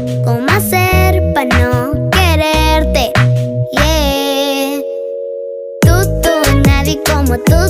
¿Cómo hacer para no quererte? Yeah. Tú, nadie como tú.